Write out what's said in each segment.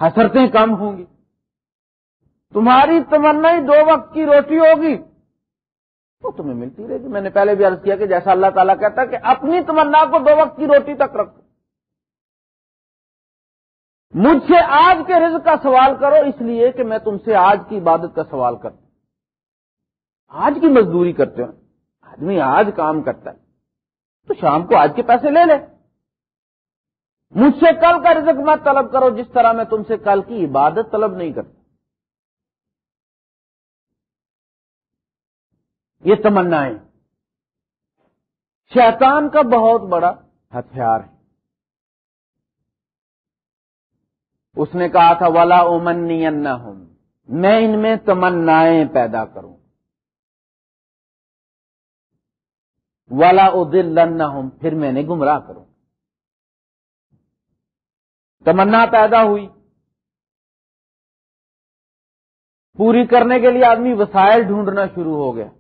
حسرتیں کم ہوں گی. تمہاری تمنا ہی 2 وقت کی روٹی ہوگی وہ تمہیں ملتی رہے گی. میں نے پہلے بھی عرض کیا کہ جیسا اللہ تعالیٰ کہتا ہے کہ اپنی تمنا کو 2 وقت کی روٹی تک رکھو. مجھ سے آج کے رزق کا سوال کرو اس لیے کہ میں تم سے آج کی عبادت کا سوال کرتا ہوں. آج کی مزدوری کرتے ہو, آدمی آج کام کرتا ہے تو شام کو آج کے پیسے لے لے. مجھ سے کل کا رزق مت طلب کرو جس طرح میں تم سے کل کی عبادت طلب نہیں کرتا. یہ تمنائیں شیطان کا بہت بڑا ہتھیار ہے. اس نے کہا تھا وَلَا أُمَنِّيَنَّهُمْ, میں ان میں تمنائیں پیدا کروں. وَلَا أُضِلَّنَّهُمْ, پھر میں نے گمراہ کروں. تمنا پیدا ہوئی, پوری کرنے کے لیے آدمی وسائل ڈھونڈنا شروع ہو گیا.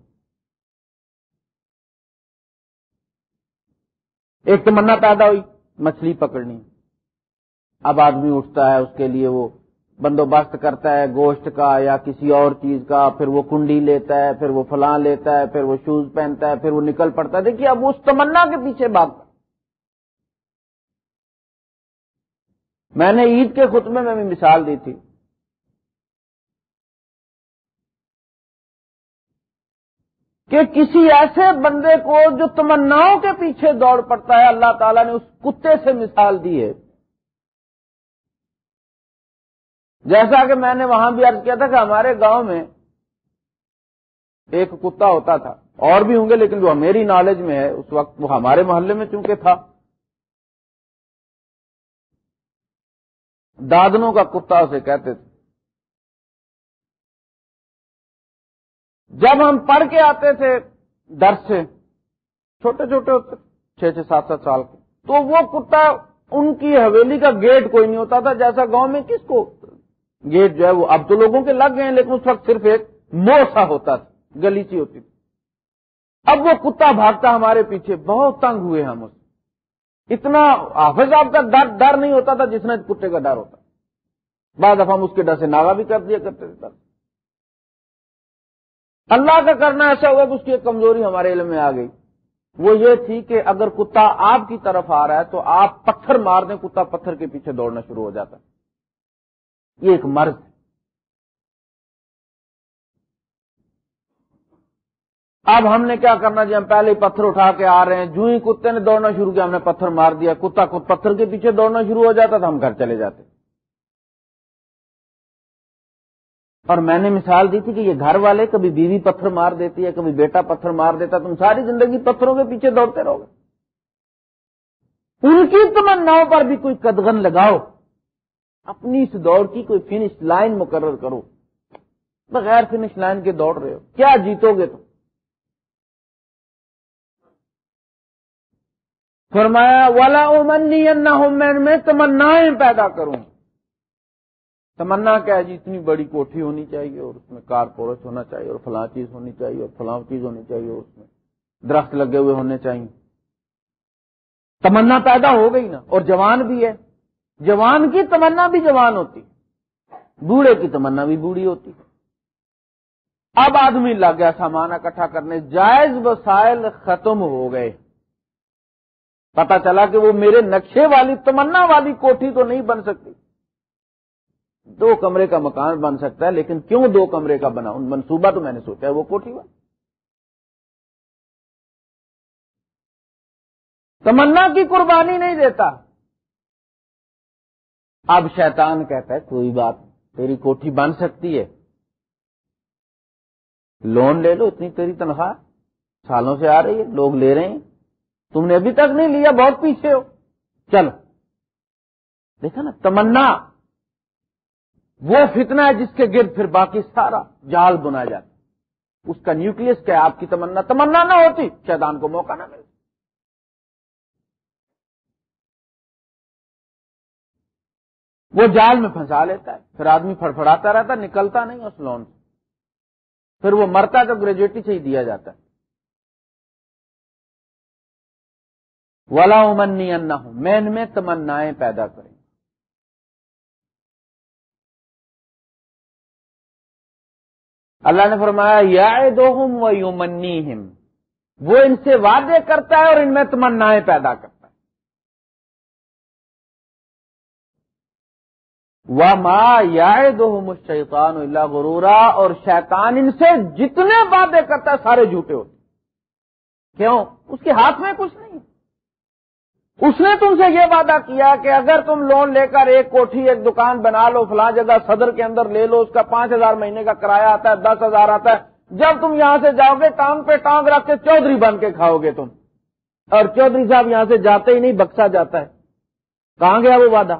ایک تمنا پیدا ہوئی مچھلی پکڑنی. اب آدمی اٹھتا ہے اس کے لیے وہ بندوبست کرتا ہے گوشت کا یا کسی اور چیز کا, پھر وہ کنڈی لیتا ہے, پھر وہ فلاں لیتا ہے, پھر وہ شوز پہنتا ہے, پھر وہ نکل پڑتا ہے. دیکھیے اب اس تمنا کے پیچھے بھاگتا. میں نے عید کے خطبے میں بھی مثال دی تھی کہ کسی ایسے بندے کو جو تمناؤں کے پیچھے دوڑ پڑتا ہے اللہ تعالیٰ نے اس کتے سے مثال دی ہے. جیسا کہ میں نے وہاں بھی عرض کیا تھا کہ ہمارے گاؤں میں ایک کتا ہوتا تھا, اور بھی ہوں گے لیکن جو میری نالج میں ہے اس وقت وہ ہمارے محلے میں چونکہ تھا, دادنوں کا کتا اسے کہتے تھے. جب ہم پڑھ کے آتے تھے درس سے, چھوٹے چھوٹے ہوتے 6-7 سال کے, تو وہ کتا ان کی حویلی کا گیٹ کوئی نہیں ہوتا تھا. جیسا گاؤں میں کس کو گیٹ جو ہے وہ اب تو لوگوں کے لگ گئے ہیں, لیکن اس وقت صرف ایک موسا ہوتا تھا, گلی سی ہوتی تھی. اب وہ کتا بھاگتا ہمارے پیچھے, بہت تنگ ہوئے ہم اس. اتنا حافظ صاحب کا ڈر نہیں ہوتا تھا جس نے کتے کا ڈر ہوتا. بعد دفعہ ہم اس کے ڈر سے ناغا بھی کر دیا کرتے تھے. اللہ کا کرنا ایسا ہوا کہ اس کی ایک کمزوری ہمارے علم میں آ گئی. وہ یہ تھی کہ اگر کتا آپ کی طرف آ رہا ہے تو آپ پتھر مار دیں, کتا پتھر کے پیچھے دوڑنا شروع ہو جاتا. یہ ایک مرض ہے. اب ہم نے کیا کرنا جی, ہم پہلے ہی پتھر اٹھا کے آ رہے ہیں, جو ہی کتے نے دوڑنا شروع کیا ہم نے پتھر مار دیا, کتا خود پتھر کے پیچھے دوڑنا شروع ہو جاتا تھا, ہم گھر چلے جاتے. اور میں نے مثال دی تھی کہ یہ گھر والے کبھی بیوی پتھر مار دیتی ہے, کبھی بیٹا پتھر مار دیتا, تم ساری زندگی پتھروں کے پیچھے دوڑتے رہو گے. ان کی تمناؤں پر بھی کوئی قدغن لگاؤ, اپنی اس دوڑ کی کوئی فنش لائن مقرر کرو. بغیر فنش لائن کے دوڑ رہے ہو, کیا جیتو گے تم؟ فرمایا وَلَا أُمَنِّيَنَّهُمْ, میں تمنائیں پیدا کروں. تمنا کیا ہے جی, اتنی بڑی کوٹھی ہونی چاہیے اور اس میں کار پورش ہونا چاہیے اور فلاں چیز ہونی چاہیے اور فلاں چیز ہونی چاہیے, اور اس میں درخت لگے ہوئے ہونے چاہیے. تمنا پیدا ہو گئی نا, اور جوان بھی ہے. جوان کی تمنا بھی جوان ہوتی, بوڑھے کی تمنا بھی بوڑھی ہوتی. اب آدمی لگ گیا سامان اکٹھا کرنے, جائز وسائل ختم ہو گئے. پتا چلا کہ وہ میرے نقشے والی تمنا والی کوٹھی تو نہیں بن سکتی. 2 کمرے کا مکان بن سکتا ہے, لیکن کیوں 2 کمرے کا بنا, منصوبہ تو میں نے سوچا ہے وہ کوٹھی بن. تمنا کی قربانی نہیں دیتا. اب شیطان کہتا ہے کوئی بات نہیں, تیری کوٹھی بن سکتی ہے, لون لے لو, اتنی تیری تنخواہ سالوں سے آ رہی ہے, لوگ لے رہے ہیں, تم نے ابھی تک نہیں لیا, بہت پیچھے ہو, چلو. دیکھا نا, تمنا وہ فتنہ ہے جس کے گرد پھر باقی سارا جال بنا جاتا. اس کا نیوکلیس کیا ہے, آپ کی تمنا نہ ہوتی شیطان کو موقع نہ ملتا. وہ جال میں پھنسا لیتا ہے, پھر آدمی فڑفڑاتا رہتا, نکلتا نہیں اس لون سے, پھر وہ مرتا ہے تو گریجویٹی سے ہی دیا جاتا ہے. وَلَا أُمَنِّيَنَّهُمْ, میں ان میں تمنائیں پیدا کریں. اللہ نے فرمایا یعدہم ویمنیہم، وہ ان سے وعدے کرتا ہے اور ان میں تمنائیں پیدا کرتا ہے۔ وما یعدہم الشیطان الا غرورا، اور شیطان ان سے جتنے وعدے کرتا ہے سارے جھوٹے ہوتے۔ کیوں؟ اس کے ہاتھ میں کچھ نہیں۔ اس نے تم سے یہ وعدہ کیا کہ اگر تم لون لے کر ایک کوٹھی ایک دکان بنا لو فلاں جگہ صدر کے اندر لے لو، اس کا 5,000 مہینے کا کرایہ آتا ہے، 10,000 آتا ہے، جب تم یہاں سے جاؤ گے ٹانگ پہ ٹانگ رکھ کے چودھری بن کے کھاؤ گے تم، اور چودھری صاحب یہاں سے جاتے ہی نہیں، بکسا جاتا ہے۔ کہاں گیا وہ وعدہ؟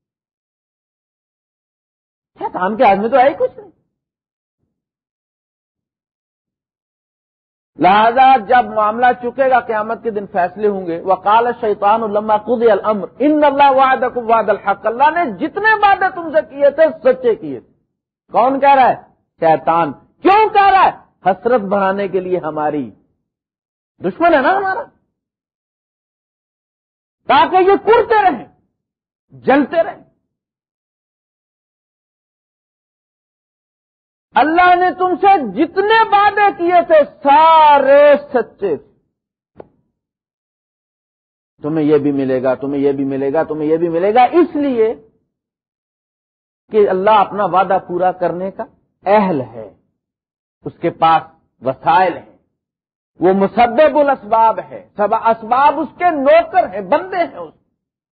شیطان کے ہاتھ میں تو ہے ہی کچھ نہیں۔ لہذا جب معاملہ چکے گا قیامت کے دن فیصلے ہوں گے، وقال الشیطان لما قضی الامر ان اللہ وعدکم وعد الحق، اللہ نے جتنے وعدے تم سے کیے تھے سچے کیے تھے۔ کون کہہ رہا ہے؟ شیطان۔ کیوں کہہ رہا ہے؟ حسرت بڑھانے کے لیے، ہماری دشمن ہے نا ہمارا، تاکہ یہ کرتے رہیں، جلتے رہیں۔ اللہ نے تم سے جتنے وعدے کیے تھے سارے سچے تھے۔ تمہیں یہ بھی ملے گا، تمہیں یہ بھی ملے گا، تمہیں یہ بھی ملے گا، اس لیے کہ اللہ اپنا وعدہ پورا کرنے کا اہل ہے، اس کے پاس وسائل ہیں، وہ مسبب الاسباب ہے، سب اسباب اس کے نوکر ہیں، بندے ہیں اس۔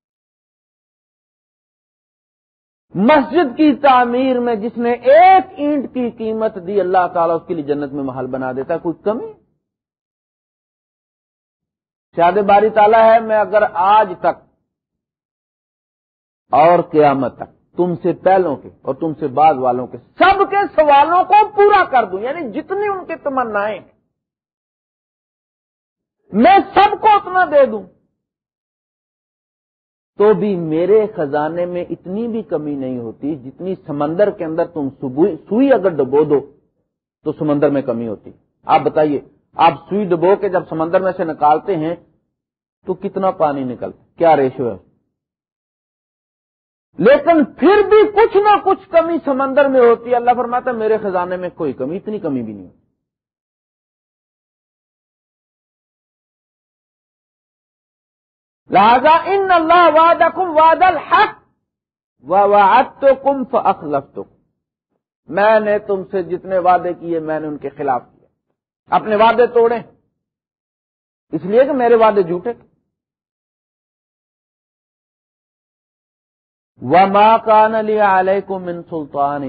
مسجد کی تعمیر میں جس نے ایک اینٹ کی قیمت دی، اللہ تعالیٰ اس کے لیے جنت میں محل بنا دیتا ہے۔ کوئی کمی؟ شاد باری تعالیٰ ہے، میں اگر آج تک اور قیامت تک تم سے پہلوں کے اور تم سے بعد والوں کے سب کے سوالوں کو پورا کر دوں، یعنی جتنی ان کی تمنائیں ہیں میں سب کو اتنا دے دوں، تو بھی میرے خزانے میں اتنی بھی کمی نہیں ہوتی جتنی سمندر کے اندر تم سوئی اگر ڈبو دو تو سمندر میں کمی ہوتی۔ آپ بتائیے، آپ سوئی ڈبو کے جب سمندر میں سے نکالتے ہیں تو کتنا پانی نکلتا، کیا ریشو ہے؟ لیکن پھر بھی کچھ نہ کچھ کمی سمندر میں ہوتی ہے۔ اللہ فرماتا ہے میرے خزانے میں کوئی کمی، اتنی کمی بھی نہیں ہوتی۔ لہذا ان اللہ وعدکم وعد الحق ووعدتکم فاخلفتکم، میں نے تم سے جتنے وعدے کیے میں نے ان کے خلاف کیا، اپنے وعدے توڑے اس لیے کہ میرے وعدے جھوٹے۔ وما کان لی علیکم من سلطان،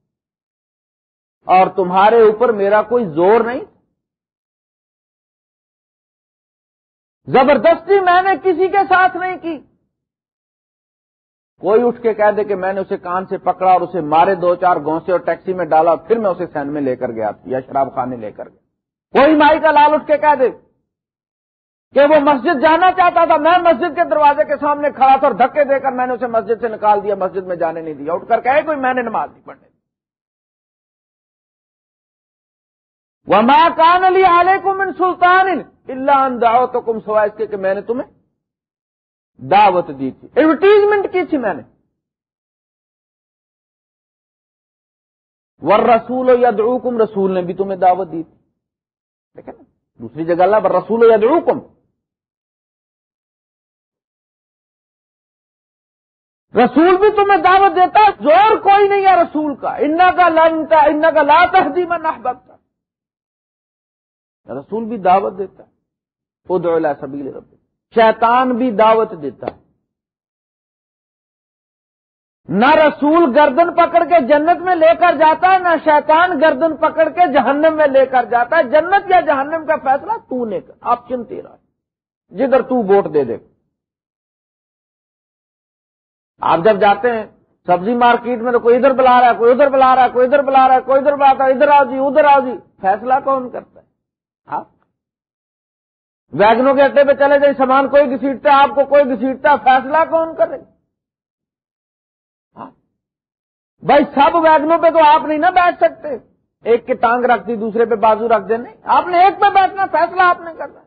اور تمہارے اوپر میرا کوئی زور نہیں، زبردستی میں نے کسی کے ساتھ نہیں کی۔ کوئی اٹھ کے کہہ دے کہ میں نے اسے کان سے پکڑا اور اسے مارے 2-4 گھونسے اور ٹیکسی میں ڈالا، پھر میں اسے سین میں لے کر گیا یا شراب خانے لے کر گیا۔ کوئی مائی کا لال اٹھ کے کہہ دے کہ وہ مسجد جانا چاہتا تھا، میں مسجد کے دروازے کے سامنے کھڑا تھا اور دھکے دے کر میں نے اسے مسجد سے نکال دیا، مسجد میں جانے نہیں دیا، اٹھ کر کہے کوئی میں نے نماز نہیں پڑھنے۔ وما کان لی علیکم من سلطان الا ان دعوتکم، سوائے اس کے کہ میں نے تمہیں دعوت دی تھی، ایڈورٹیزمنٹ کی تھی میں نے۔ والرسول یدعوکم، رسول نے بھی تمہیں دعوت دی تھی، دیکھیں نا دوسری جگہ اللہ والرسول یدعوکم، رسول بھی تمہیں دعوت دیتا ہے، زور کوئی نہیں ہے رسول کا۔ انک لا تہدی من احببت، رسول بھی دعوت دیتا ہے، ادعو الی سبیل ربک، شیطان بھی دعوت دیتا ہے۔ نہ رسول گردن پکڑ کے جنت میں لے کر جاتا ہے، نہ شیطان گردن پکڑ کے جہنم میں لے کر جاتا ہے۔ جنت یا جہنم کا فیصلہ تو نے کر، آپشن تیرا ہے، جدھر تو ووٹ دے دے۔ آپ جب جاتے ہیں سبزی مارکیٹ میں تو کوئی ادھر بلا رہا ہے، کوئی ادھر بلا رہا ہے، کوئی ادھر بلا رہا ہے، کوئی ادھر بلاتا ہے، ادھر آؤ جی ادھر آؤ جی، فیصلہ کون کرتا ہے؟ آپ ویگنوں کے اڈے پہ چلے جائیں، سامان کوئی گھسیٹتا ہے، آپ کو کوئی گھسیٹتا ہے، فیصلہ کون کرے؟ بھائی سب ویگنوں پہ تو آپ نہیں نہ بیٹھ سکتے، ایک کی ٹانگ رکھ دی دوسرے پہ بازو رکھ دے، نہیں، آپ نے ایک پہ بیٹھنا، فیصلہ آپ نے کرنا۔